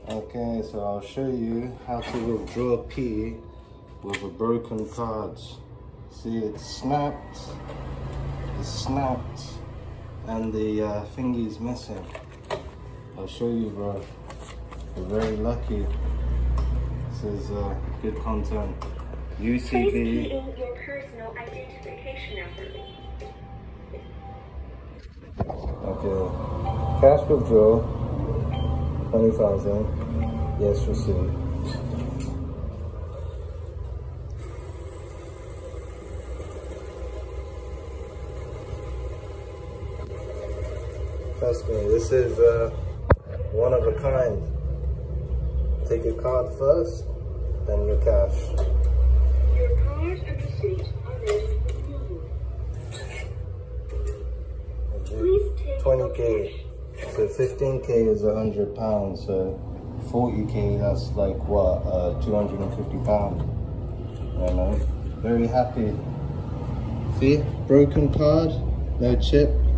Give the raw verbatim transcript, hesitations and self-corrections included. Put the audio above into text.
Okay, so I'll show you how to withdraw P with a broken card. See, it's snapped, it's snapped, and the uh, thingy's missing. I'll show you, bro. You're very lucky. This is uh, good content. U C B. Please key in your personal identification number. Okay. Cash withdrawal, twenty thousand. Yes, received. Trust me, this is uh, one of a kind. Take your card first, then your cash. Your card and receipt are ready for you. Please take twenty K. So fifteen K is a hundred pounds. So forty K, that's like what, uh, two hundred and fifty pounds. You know, very happy. See, broken card, no chip.